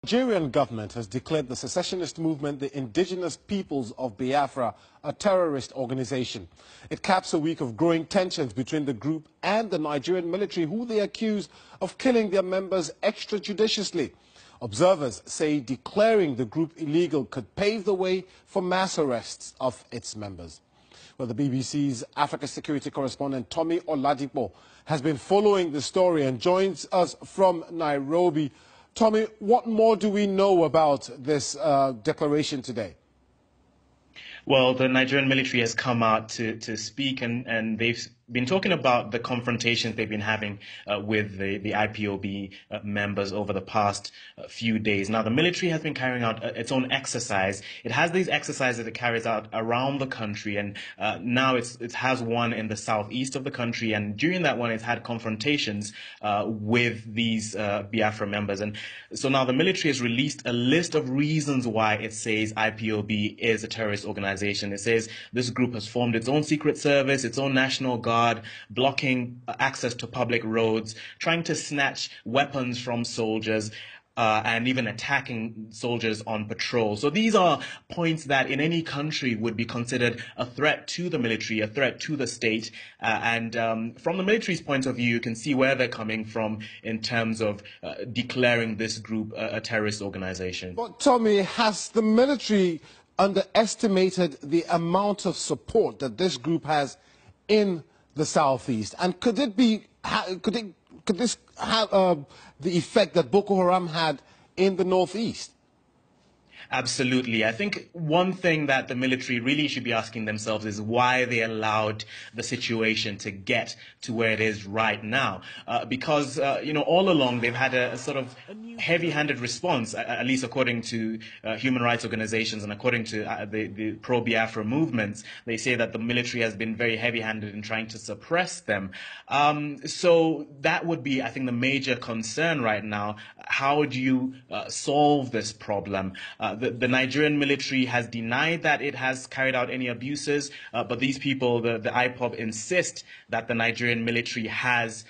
Nigerian government has declared the secessionist movement, the Indigenous Peoples of Biafra, a terrorist organization. It caps a week of growing tensions between the group and the Nigerian military, who they accuse of killing their members extrajudiciously. Observers say declaring the group illegal could pave the way for mass arrests of its members. Well, the BBC's Africa security correspondent Tommy Oladipo has been following the story and joins us from Nairobi. Tommy, what more do we know about this declaration today? Well, the Nigerian military has come out to speak, and they've been talking about the confrontations they've been having with the IPOB members over the past few days. Now, the military has been carrying out its own exercise. It has these exercises that it carries out around the country, and now it has one in the southeast of the country, and during that one, it's had confrontations with these Biafra members. And so now the military has released a list of reasons why it says IPOB is a terrorist organization. It says this group has formed its own secret service, its own national guard, blocking access to public roads, trying to snatch weapons from soldiers, and even attacking soldiers on patrol. So these are points that in any country would be considered a threat to the military, a threat to the state. And from the military's point of view, you can see where they're coming from in terms of declaring this group a terrorist organization. But Tommy, has the military underestimated the amount of support that this group has in the southeast? And could this have the effect that Boko Haram had in the northeast? Absolutely. I think one thing that the military really should be asking themselves is why they allowed the situation to get to where it is right now. Because, all along they've had a sort of heavy-handed response, at least according to human rights organizations and according to the pro-Biafra movements. They say that the military has been very heavy-handed in trying to suppress them. So that would be, I think, the major concern right now. How do you solve this problem? The Nigerian military has denied that it has carried out any abuses, but these people, the IPOB, insist that the Nigerian military has,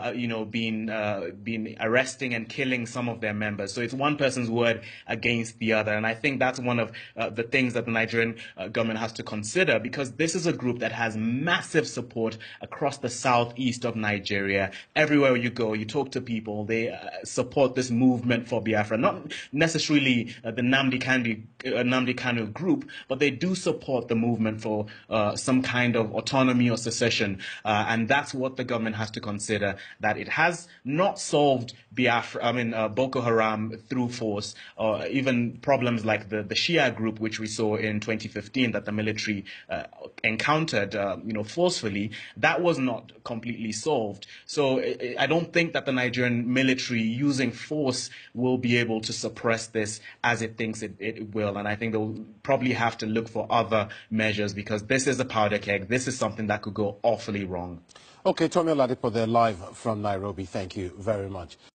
been arresting and killing some of their members. So it's one person's word against the other, and I think that's one of the things that the Nigerian government has to consider, because this is a group that has massive support across the southeast of Nigeria. Everywhere you go, you talk to people, they support this movement for Biafra, not necessarily the Nnamdi Kanu group, but they do support the movement for some kind of autonomy or secession, and that's what the government has to consider, that it has not solved Boko Haram through force, or even problems like the Shia group, which we saw in 2015 that the military encountered forcefully. That was not completely solved. So I don't think that the Nigerian military using force will be able to suppress this as it thinks it will, and I think they'll probably have to look for other measures, because this is a powder keg. This is something that could go awfully wrong. Okay, Tommy Oladipo there live from Nairobi. Thank you very much.